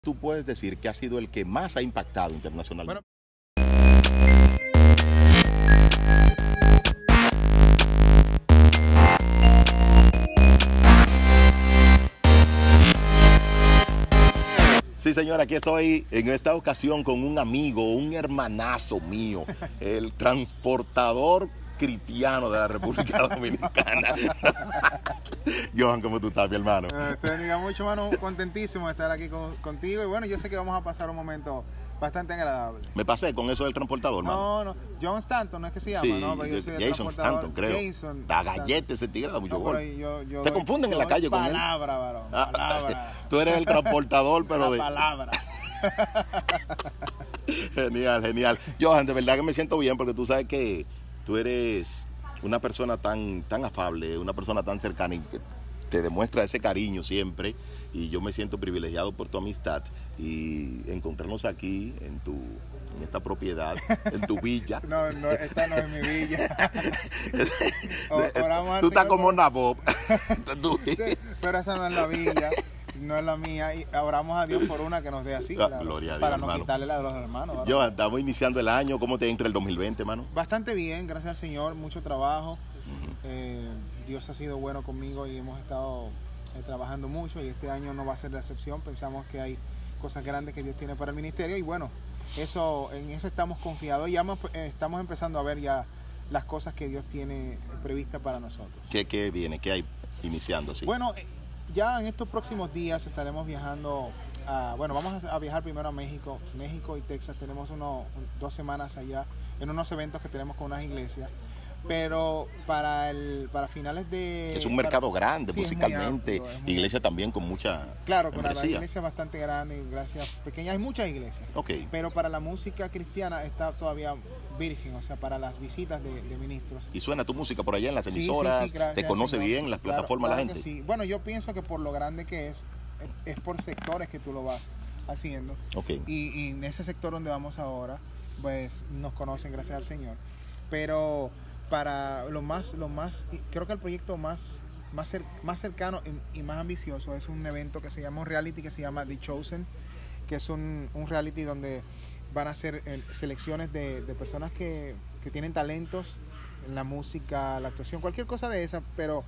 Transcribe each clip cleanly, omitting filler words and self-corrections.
tú puedes decir que ha sido el que más ha impactado internacionalmente? Sí, señor, aquí estoy en esta ocasión con un amigo, un hermanazo mío, el transportador cristiano de la República Dominicana. Johan, ¿cómo tú estás, mi hermano? Te bendiga mucho, hermano. Contentísimo de estar aquí contigo. Y bueno, yo sé que vamos a pasar un momento bastante agradable. Me pasé con eso del transportador, hermano. No, John Stanton, no es que se llama, Sí, ¿no? Pero yo soy el Jason Stanton, creo. Jason Da galleta ese tigre, da mucho gol. Te confunden en la calle con él. Palabra, varón. Palabra. Tú eres el transportador, pero la palabra. Genial, genial. Johan, de verdad que me siento bien porque tú sabes que tú eres una persona tan afable, una persona tan cercana y que te demuestra ese cariño siempre, y yo me siento privilegiado por tu amistad y encontrarnos aquí en esta propiedad, en tu villa. No, esta no es mi villa. Tú estás como Nabob. Pero esa no es la villa, no es la mía, y oramos a Dios por una que nos dé así, claro, gloria a Dios, para no hermano. quitarle la de los hermanos, ¿verdad? Yo, estamos iniciando el año. ¿Cómo te entra el 2020, hermano? Bastante bien, gracias al Señor, mucho trabajo. Dios ha sido bueno conmigo y hemos estado trabajando mucho, y este año no va a ser la excepción. Pensamos que hay cosas grandes que Dios tiene para el ministerio, y bueno, en eso estamos confiados, y ya estamos empezando a ver ya las cosas que Dios tiene previstas para nosotros. ¿Qué viene? ¿Qué hay iniciando así? Bueno, ya en estos próximos días estaremos viajando vamos a viajar primero a México y Texas. Tenemos 2 semanas allá en unos eventos que tenemos con unas iglesias, pero para finales de... Es un mercado grande, sí, musicalmente, iglesia también con mucha Claro, con la iglesia es bastante grande, iglesias pequeñas, hay muchas iglesias. Okay. Pero para la música cristiana está todavía virgen, o sea, para las visitas de ministros. ¿Y suena tu música por allá en las emisoras? Sí, ¿te conoce bien las plataformas la gente? Sí. Bueno, yo pienso que por lo grande que es por sectores que tú lo vas haciendo. Okay. Y en ese sector donde vamos ahora, pues nos conocen, gracias al Señor. Pero para lo más creo que el proyecto más cercano y más ambicioso es un evento que se llama, un reality que se llama The Chosen, que es un reality donde van a hacer selecciones de personas que tienen talentos en la música, la actuación, cualquier cosa de esa, pero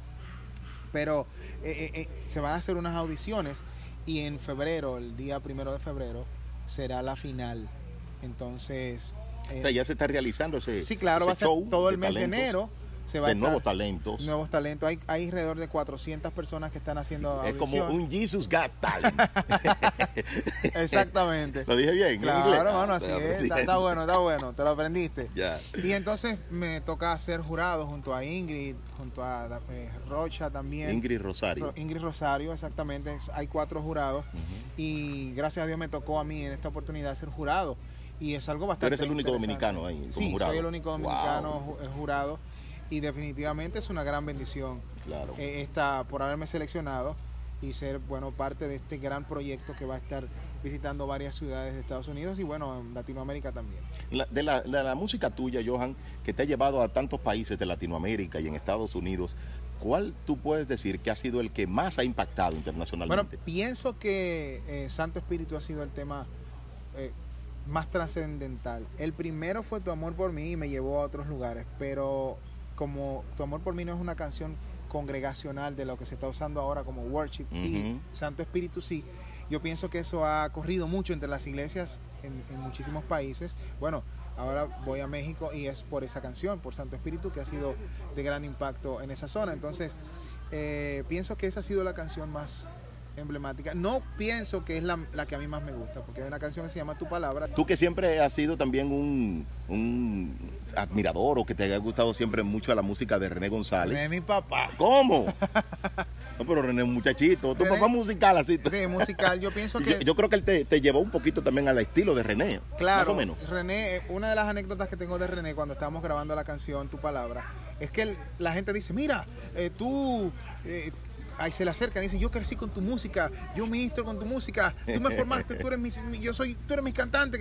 se van a hacer unas audiciones, y en febrero, el día 1 de febrero, será la final. Entonces... o sea, ya se está realizando sí, claro, va a ser todo el mes de enero. Nuevos talentos. Nuevos talentos. Hay alrededor de 400 personas que están haciendo audición. Es como un Jesus Got Talent. Exactamente. ¿Lo dije bien? Claro, hermano, así es. Está bueno, te lo aprendiste. Ya. Y entonces me toca ser jurado junto a Ingrid, junto a Rocha también. Ingrid Rosario. Ingrid Rosario, exactamente. Hay 4 jurados. Y gracias a Dios me tocó a mí en esta oportunidad ser jurado. Y es algo bastante... ¿Tú eres el único dominicano ahí como jurado? Sí, soy el único dominicano jurado. Y definitivamente es una gran bendición, claro, por haberme seleccionado y ser parte de este gran proyecto que va a estar visitando varias ciudades de Estados Unidos y en Latinoamérica también. De la música tuya, Johan, que te ha llevado a tantos países de Latinoamérica y en Estados Unidos, ¿cuál tú puedes decir que ha sido el que más ha impactado internacionalmente? Bueno, pienso que Santo Espíritu ha sido el tema más trascendental. El primero fue Tu amor por mí y me llevó a otros lugares, pero como Tu amor por mí no es una canción congregacional de lo que se está usando ahora como worship, y Santo Espíritu sí, yo pienso que eso ha corrido mucho entre las iglesias en muchísimos países. Bueno, ahora voy a México y es por esa canción, por Santo Espíritu, que ha sido de gran impacto en esa zona. Entonces pienso que esa ha sido la canción más emblemática. No pienso que es la que a mí más me gusta, porque hay una canción que se llama Tu palabra. Tú que siempre has sido también un admirador, o que te haya gustado siempre mucho la música de René González. René es mi papá. ¿Cómo? No, pero René es un muchachito. Tu papá es musical así. Sí, musical. Yo pienso que... Yo creo que él te llevó un poquito también al estilo de René. Claro. Más o menos. René, una de las anécdotas que tengo de René cuando estábamos grabando la canción Tu palabra, es que la gente dice, mira, tú... ahí se le acercan y dicen, yo crecí con tu música, yo ministro con tu música, tú me formaste, tú eres mi cantante.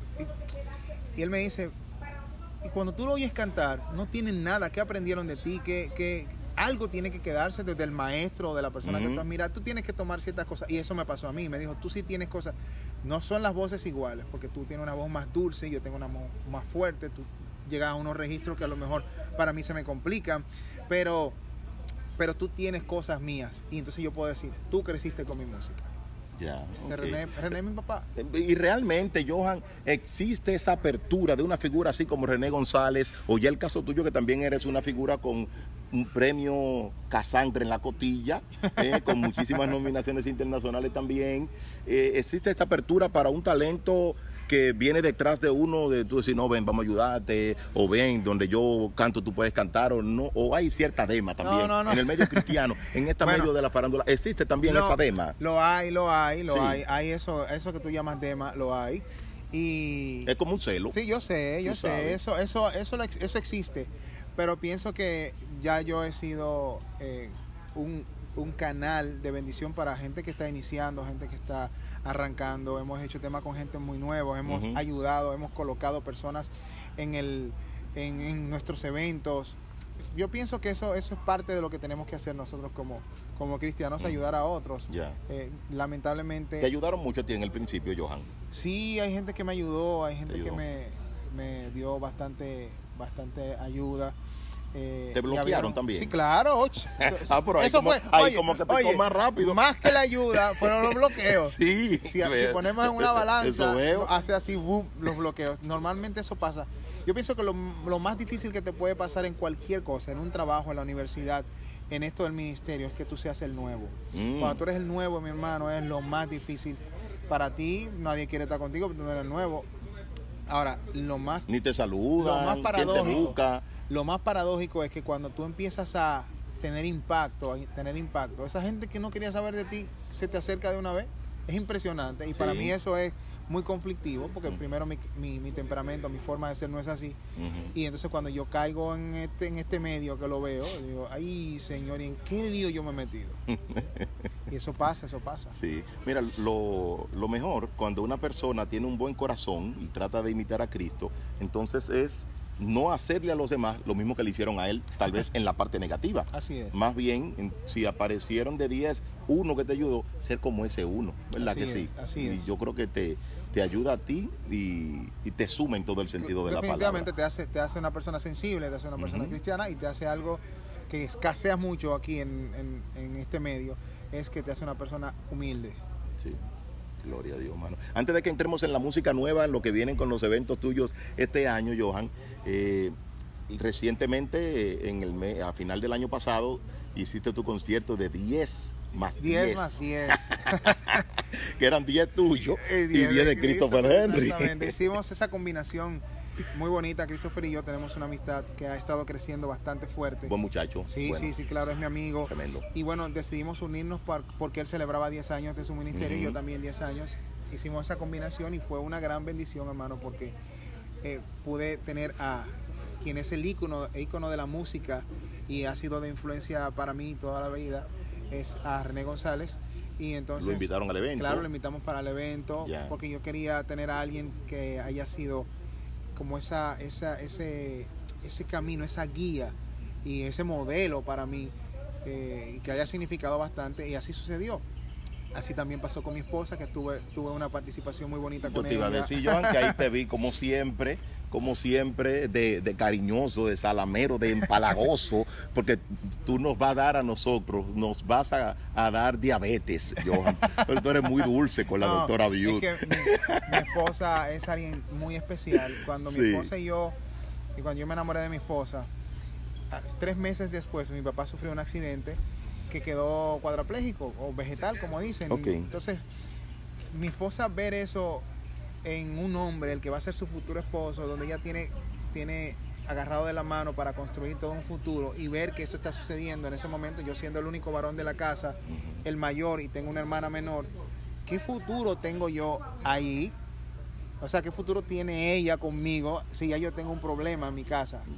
Y él me dice, y cuando tú lo oyes cantar, no tienen nada, ¿qué aprendieron de ti? algo tiene que quedarse desde el maestro o de la persona que tú admiras. Tú tienes que tomar ciertas cosas. Y eso me pasó a mí. Me dijo, tú sí tienes cosas. No son las voces iguales, porque tú tienes una voz más dulce, yo tengo una voz más fuerte. Tú llegas a unos registros que a lo mejor para mí se me complican. Pero tú tienes cosas mías. Y entonces yo puedo decir, tú creciste con mi música. Ya, okay. René es mi papá. Y realmente, Johan, existe esa apertura de una figura así como René González, o ya el caso tuyo que también eres una figura con un premio Casandra en la cotilla, con muchísimas nominaciones internacionales también. Existe esa apertura para un talento que viene detrás de uno, de tú decir, no, ven, vamos a ayudarte, o ven, donde yo canto, tú puedes cantar, o no, o hay cierta dema también, no. en el medio cristiano, en este medio de la farándula, existe también esa dema. Lo hay, Sí. hay eso que tú llamas dema, lo hay, y... Es como un celo. Sí, yo sé, eso existe, pero pienso que ya yo he sido un canal de bendición para gente que está iniciando, gente que está arrancando. Hemos hecho temas con gente muy nueva, hemos ayudado, hemos colocado personas en nuestros eventos. Yo pienso que eso es parte de lo que tenemos que hacer nosotros como cristianos, ayudar a otros. Lamentablemente... ¿Te ayudaron mucho a ti en el principio, Johan? Sí, hay gente que me ayudó, hay gente que me dio bastante ayuda. ¿Te bloquearon también? Sí, claro. Pero ahí, como que picó más rápido. Más que la ayuda fueron los bloqueos. Sí. Si ponemos en una balanza, hace así, los bloqueos. Normalmente eso pasa. Yo pienso que lo más difícil que te puede pasar en cualquier cosa, en un trabajo, en la universidad, en esto del ministerio, es que tú seas el nuevo. Cuando tú eres el nuevo, mi hermano, es lo más difícil. Para ti, nadie quiere estar contigo porque tú no eres el nuevo. Ahora, ni te saludan, lo más paradójico, ¿quién te busca? Lo más paradójico es que cuando tú empiezas a tener impacto, esa gente que no quería saber de ti se te acerca de una vez. Es impresionante. Y para mí eso es muy conflictivo, porque primero mi temperamento, mi forma de ser no es así. Y entonces cuando yo caigo en este medio que lo veo, digo, ay, Señor, ¿y en qué lío yo me he metido? Y eso pasa. Sí, mira, lo mejor cuando una persona tiene un buen corazón y trata de imitar a Cristo, entonces es no hacerle a los demás lo mismo que le hicieron a él, tal vez en la parte negativa. Así es. Más bien, si aparecieron de 10, uno que te ayudó, ser como ese uno, ¿verdad? Así que es, sí? así es. Y yo creo que te ayuda a ti y te suma en todo el sentido de la palabra. Definitivamente te hace una persona sensible, te hace una persona cristiana, y te hace algo que escasea mucho aquí en este medio, es que te hace una persona humilde. Sí. Gloria a Dios, mano. Antes de que entremos en la música nueva, en lo que vienen con los eventos tuyos este año, Johan, recientemente, a final del año pasado, hiciste tu concierto de 10 más 10. 10 más 10. Que eran 10 tuyos y 10 de Christopher Henry. Exactamente. Hicimos esa combinación muy bonita. Christopher y yo tenemos una amistad que ha estado creciendo bastante fuerte. Buen muchacho. Sí, bueno. Sí, claro, es mi amigo. Tremendo. Y bueno, decidimos unirnos porque él celebraba 10 años de su ministerio y yo también 10 años. Hicimos esa combinación y fue una gran bendición, hermano, porque pude tener a quien es el ícono de la música y ha sido de influencia para mí toda la vida, es a René González. Y entonces, lo invitaron al evento. Claro, lo invitamos para el evento, porque yo quería tener a alguien que haya sido como ese camino, esa guía y ese modelo para mí, que haya significado bastante, y así sucedió. Así también pasó con mi esposa, que tuve una participación muy bonita con ella. Yo te iba a decir, Johan, que ahí te vi como siempre, de cariñoso, de salamero, de empalagoso, porque tú nos vas a dar a nosotros, nos vas a dar diabetes, Johan. Pero tú eres muy dulce con la doctora Biut. Es que mi esposa es alguien muy especial. Cuando mi esposa y cuando yo me enamoré de mi esposa, 3 meses después mi papá sufrió un accidente que quedó cuadraplégico o vegetal, como dicen. Entonces, mi esposa ver eso en un hombre, el que va a ser su futuro esposo, donde ella tiene agarrado de la mano para construir todo un futuro, y ver que eso está sucediendo en ese momento, yo siendo el único varón de la casa, el mayor, y tengo una hermana menor, ¿qué futuro tengo yo ahí? O sea, ¿qué futuro tiene ella conmigo si ya yo tengo un problema en mi casa?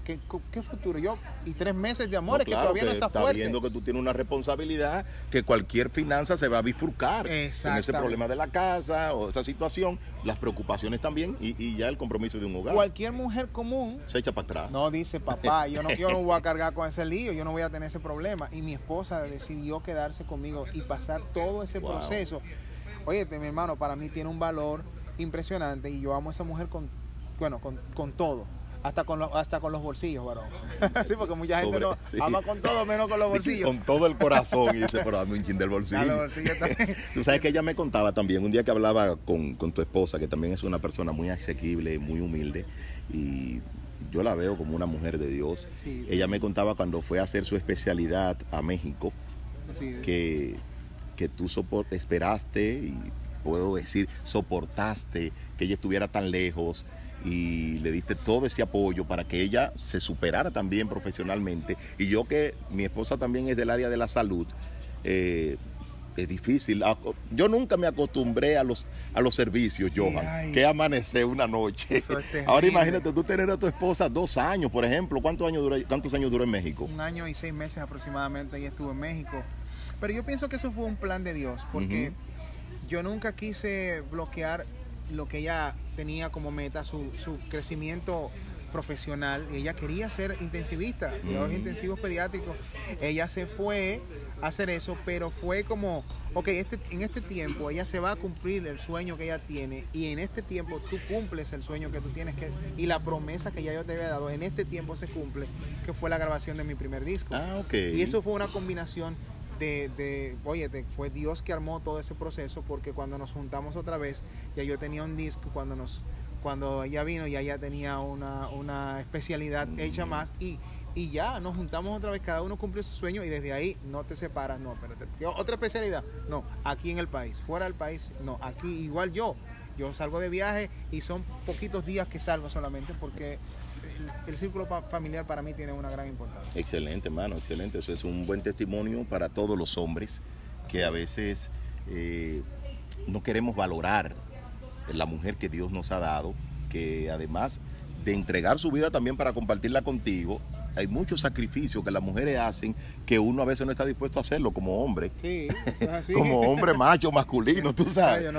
¿qué futuro? Y 3 meses de amor, No, es claro, que todavía no está fuerte. viendo que tú tienes una responsabilidad, que cualquier finanza se va a bifurcar en ese problema de la casa o esa situación, las preocupaciones también y ya el compromiso de un hogar. Cualquier mujer común se echa para atrás. no dice, papá, yo no voy a cargar con ese lío, yo no voy a tener ese problema. Y mi esposa decidió quedarse conmigo y pasar todo ese proceso. Oye, mi hermano, para mí tiene un valor impresionante y yo amo a esa mujer con todo. Hasta con los bolsillos, varón. Sí, porque mucha gente ama con todo menos con los bolsillos. Con todo el corazón y dice, pero dame un chin del bolsillo. Tú sabes que ella me contaba también, un día que hablaba con tu esposa, que también es una persona muy asequible, muy humilde, y yo la veo como una mujer de Dios. Sí. Ella me contaba cuando fue a hacer su especialidad a México, sí, que tú esperaste, y puedo decir, soportaste que ella estuviera tan lejos, y le diste todo ese apoyo para que ella se superara también profesionalmente. Y yo, que mi esposa también es del área de la salud, es difícil. Yo nunca me acostumbré a los servicios, sí, Johan, que amanecer una noche. Ahora imagínate tú tener a tu esposa 2 años, por ejemplo. ¿Cuántos años duró en México? 1 año y 6 meses aproximadamente ella estuvo en México. Pero yo pienso que eso fue un plan de Dios, porque yo nunca quise bloquear lo que ella tenía como meta, su crecimiento profesional. Ella quería ser intensivista, cuidados intensivos pediátricos. Ella se fue a hacer eso, pero fue como, ok, en este tiempo ella se va a cumplir el sueño que ella tiene, y en este tiempo tú cumples el sueño que tú tienes, y la promesa que ya yo te había dado, en este tiempo se cumple, que fue la grabación de mi primer disco. Y eso fue una combinación fue Dios que armó todo ese proceso, porque cuando nos juntamos otra vez, ya yo tenía un disco, cuando ella vino ya ella tenía una especialidad hecha más, y ya nos juntamos otra vez, cada uno cumplió su sueño, y desde ahí no te separas. No, pero otra especialidad, no, aquí en el país, fuera del país, no, aquí igual yo salgo de viaje y son poquitos días que salgo solamente, porque el círculo familiar para mí tiene una gran importancia. Excelente, hermano, excelente. Eso es un buen testimonio para todos los hombres que a veces no queremos valorar la mujer que Dios nos ha dado, que además de entregar su vida también para compartirla contigo, hay muchos sacrificios que las mujeres hacen que uno a veces no está dispuesto a hacerlo como hombre. Sí, es así. Como hombre macho, masculino, tú sabes.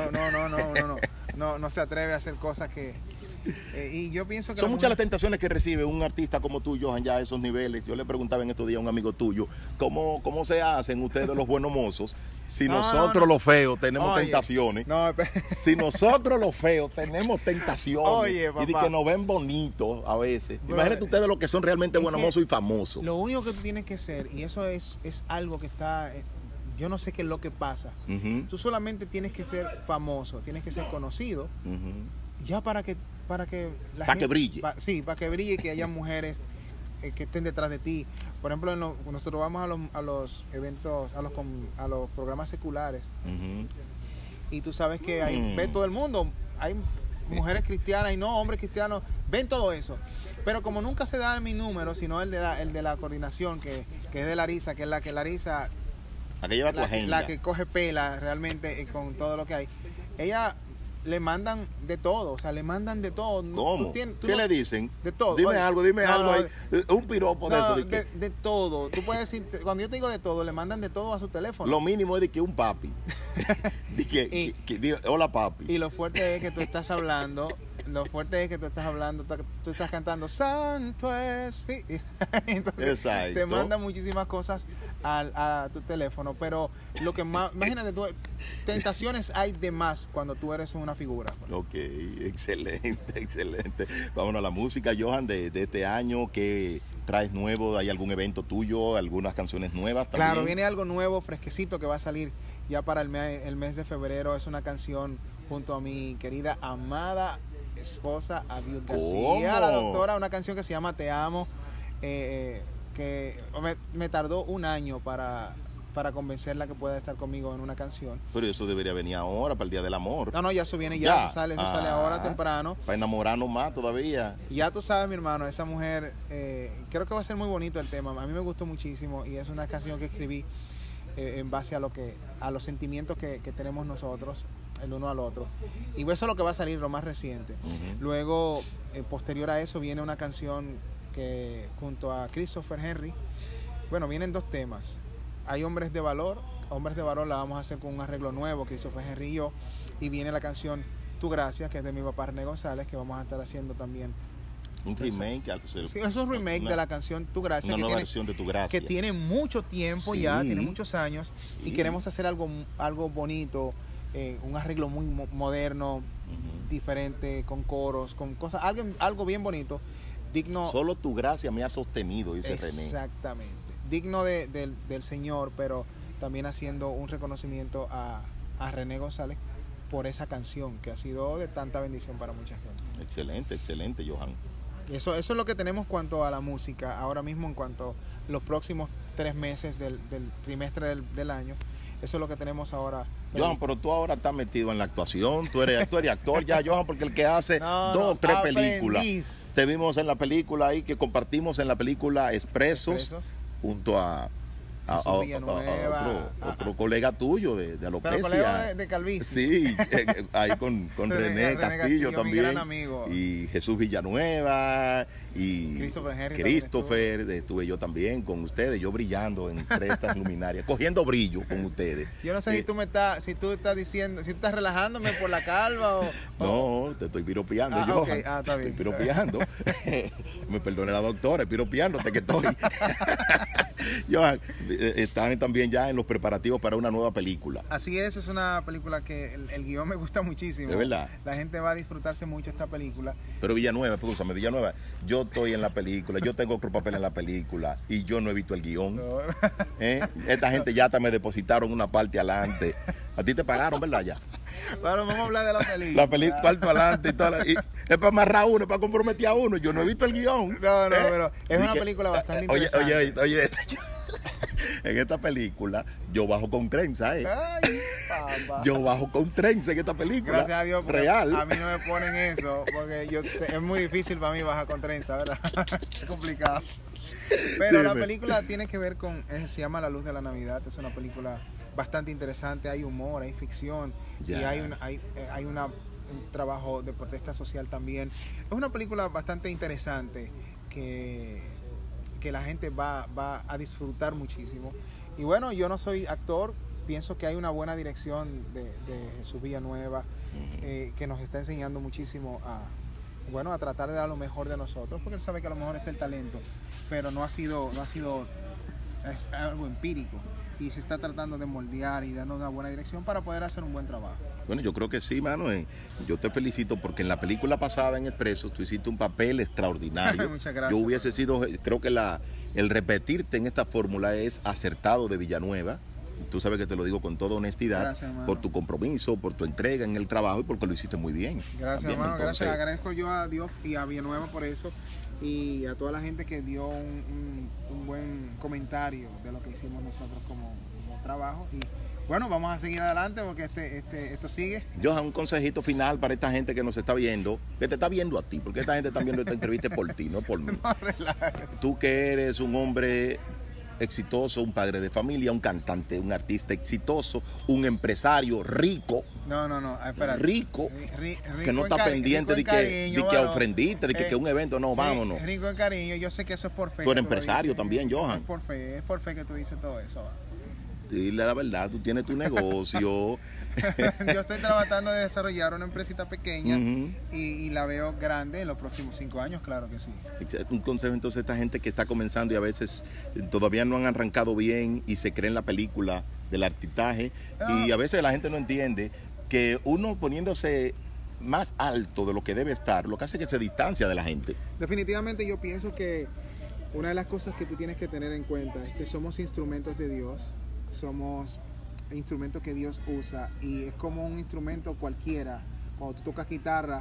No se atreve a hacer cosas que... y yo pienso que son muchas las tentaciones que recibe un artista como tú, Johan, ya a esos niveles. Yo le preguntaba en estos días a un amigo tuyo, ¿cómo se hacen ustedes los buenos mozos si nosotros los feos tenemos tentaciones? Si nosotros los feos tenemos tentaciones, y de que nos ven bonitos a veces. Imagínate ustedes los que son realmente buenos mozos y famosos. Lo único que tú tienes que ser, y eso es algo que está... yo no sé qué es lo que pasa. Tú solamente tienes que ser famoso, tienes que ser conocido, ya para que brille. Para que brille, y que haya mujeres que estén detrás de ti. Por ejemplo, nosotros vamos a los eventos, a los programas seculares, y tú sabes que ahí ve todo el mundo, hay mujeres cristianas y no hombres cristianos, ven todo eso. Pero como nunca se da mi número, sino el de la coordinación, que es de Larisa, que es la que Larisa, la que lleva tu agenda, la que coge pela realmente con todo lo que hay. Ella le mandan de todo, o sea, le mandan de todo. ¿Cómo? ¿Qué le dicen? De todo. Dime algo ahí. Un piropo de eso. De todo. Tú puedes decir, cuando yo te digo de todo, le mandan de todo a su teléfono. Lo mínimo es de que un papi. Hola, papi. Y lo fuerte es que tú estás hablando, tú estás cantando Santo es. Entonces, exacto, te manda muchísimas cosas a tu teléfono, pero lo que más, imagínate tú, tentaciones hay de más cuando tú eres una figura. Ok, excelente. Vámonos a la música, Johan, de este año. ¿Qué traes nuevo? ¿Hay algún evento tuyo? ¿Algunas canciones nuevas también? Claro, viene algo nuevo, fresquecito, que va a salir ya para el mes de febrero. Es una canción junto a mi querida, amada esposa Abiud García, la doctora, una canción que se llama Te Amo, que me tardó 1 año para convencerla que pueda estar conmigo en una canción. Pero eso debería venir ahora, para el Día del Amor. No, ya eso viene, ya. Eso sale ahora temprano. Para enamorarnos más todavía. Ya tú sabes, mi hermano, esa mujer, creo que va a ser muy bonito el tema. A mí me gustó muchísimo, y es una canción que escribí en base a los sentimientos que tenemos nosotros el uno al otro, y eso es lo que va a salir, lo más reciente. Luego, posterior a eso, viene una canción que junto a Christopher Henry, bueno, vienen 2 temas. Hay Hombres de Valor la vamos a hacer con un arreglo nuevo, Christopher Henry y yo, y viene la canción Tu Gracia, que es de mi papá René González, que vamos a estar haciendo también. Un remake. Sí, es un remake de la canción Tu Gracia. Una nueva versión de Tu Gracia. Que tiene mucho tiempo ya, tiene muchos años, y queremos hacer algo bonito, un arreglo muy moderno, diferente, con coros, con cosas, algo bien bonito, digno. Solo Tu Gracia me ha sostenido, dice René. Exactamente. Digno del Señor, pero también haciendo un reconocimiento a René González por esa canción que ha sido de tanta bendición para mucha gente. Excelente, excelente, Johan. Eso es lo que tenemos cuanto a la música. Ahora mismo, en cuanto a los próximos 3 meses del trimestre del año, eso es lo que tenemos ahora. Johan, pero tú ahora estás metido en la actuación, tú eres actor ya, Johan, porque el que hace 2 o 3 películas. Te vimos en la película ahí, que compartimos en la película Expresos. Junto a otro colega tuyo de alopecia. Pero colega de calvicie. Sí, ahí con René Castillo también. Mi gran amigo. Y Jesús Villanueva y Christopher, estuve yo también con ustedes, yo brillando entre estas luminarias, cogiendo brillo con ustedes. Yo no sé si tú estás diciendo, si tú estás relajándome por la calva No, te estoy piropeando, Johan. Okay. Está bien. Estoy piropeando. Me perdone la doctora, piropeándote que estoy. Johan, están también ya en los preparativos para una nueva película. Así es una película que el guión me gusta muchísimo. ¿De verdad? La gente va a disfrutarse mucho esta película. Pero Villanueva, yo estoy en la película, yo tengo otro papel en la película y yo no he visto el guión. No. Esta gente ya me depositaron una parte adelante. A ti te pagaron, ¿verdad? Ya. Claro, vamos a hablar de la película. La película, parte adelante y es para amarrar a uno, es para comprometer a uno. Yo no he visto el guión. No, pero es una película bastante interesante. Oye, en esta película yo bajo con trenza, Ay, papá. Yo bajo con trenza en esta película. Gracias a Dios, real. A mí no me ponen eso, porque es muy difícil para mí bajar con trenza, ¿verdad? Es complicado. Pero la película tiene que ver con, se llama La Luz de la Navidad. Es una película bastante interesante, hay humor, hay ficción, y hay un trabajo de protesta social también. Es una película bastante interesante que la gente va a disfrutar muchísimo. Y bueno, yo no soy actor, pienso que hay una buena dirección de Jesús Villanueva, que nos está enseñando muchísimo a tratar de dar lo mejor de nosotros, porque él sabe que a lo mejor está el talento, pero no ha sido es algo empírico, y se está tratando de moldear y darnos una buena dirección para poder hacer un buen trabajo. Bueno, yo creo que sí, mano. Yo te felicito porque en la película pasada en Expresos tú hiciste un papel extraordinario. Muchas gracias. Yo hubiese sido, creo que el repetirte en esta fórmula es acertado de Villanueva. Tú sabes que te lo digo con toda honestidad. Gracias, por tu compromiso, por tu entrega en el trabajo y porque lo hiciste muy bien. Gracias, también, hermano. entonces, Gracias. Agradezco yo a Dios y a Villanueva por eso, y a toda la gente que dio un buen comentario de lo que hicimos nosotros como trabajo. Y bueno, vamos a seguir adelante porque esto sigue. Johan, un consejito final para esta gente que nos está viendo, que te está viendo a ti, porque esta gente está viendo esta entrevista por ti, no por mí. No, relájate. Tú que eres un hombre exitoso, un padre de familia, un cantante, un artista exitoso, un empresario rico. No, espérate. Rico, que no está pendiente de que ofrendiste, de que un evento, no, vámonos. Rico en cariño, yo sé que eso es por fe. Tú eres empresario también, Johan. Es por fe que tú dices todo eso. Dile la verdad, tú tienes tu negocio. Yo estoy tratando de desarrollar una empresita pequeña y la veo grande en los próximos 5 años, claro que sí. Un consejo entonces a esta gente que está comenzando y a veces todavía no han arrancado bien y se creen la película del artistaje, y a veces la gente no entiende que uno poniéndose más alto de lo que debe estar, lo que hace es que se distancia de la gente. Definitivamente yo pienso que una de las cosas que tú tienes que tener en cuenta es que somos instrumentos de Dios, somos instrumentos que Dios usa, y es como un instrumento cualquiera. Cuando tú tocas guitarra,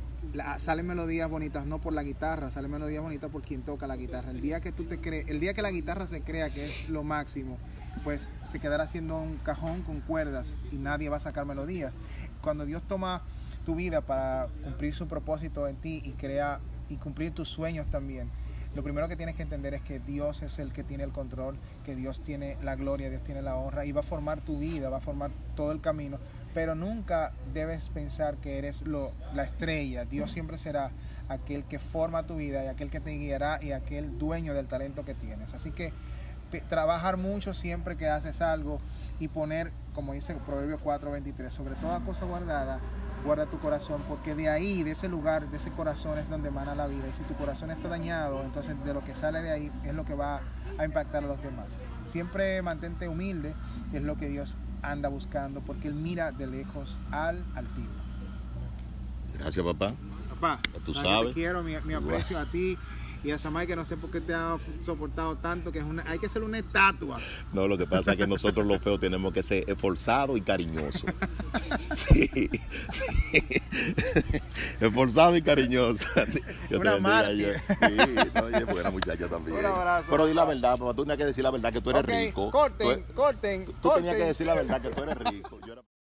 salen melodías bonitas no por la guitarra, salen melodías bonitas por quien toca la guitarra. El día que la guitarra se crea que es lo máximo, pues se quedará siendo un cajón con cuerdas y nadie va a sacar melodías. Cuando Dios toma tu vida para cumplir su propósito en ti y cumplir tus sueños también, lo primero que tienes que entender es que Dios es el que tiene el control, que Dios tiene la gloria, Dios tiene la honra, y va a formar tu vida, va a formar todo el camino pero nunca debes pensar que eres la estrella. Dios siempre será aquel que forma tu vida y aquel que te guiará y aquel dueño del talento que tienes. Así que trabajar mucho siempre que haces algo y poner, como dice Proverbios 4:23, sobre toda cosa guardada, guarda tu corazón, porque de ahí, de ese lugar, de ese corazón es donde emana la vida. Y si tu corazón está dañado, entonces de lo que sale de ahí es lo que va a impactar a los demás. Siempre mantente humilde, que es lo que Dios anda buscando, porque Él mira de lejos al altivo. Gracias, papá. Papá, tú sabes. Te quiero, mi aprecio a ti y a Samay, que no sé por qué te ha soportado tanto, que hay que hacer una estatua. No, lo que pasa es que nosotros los feos tenemos que ser esforzados y cariñosos. Sí. Esforzado y cariñoso. Una mártir. Sí, no, ella es buena muchacha también. Un abrazo. Pero di la verdad, papá, tú tenías que decir la verdad, que tú eres rico. Corten. Tú tenías que decir la verdad, que tú eres rico.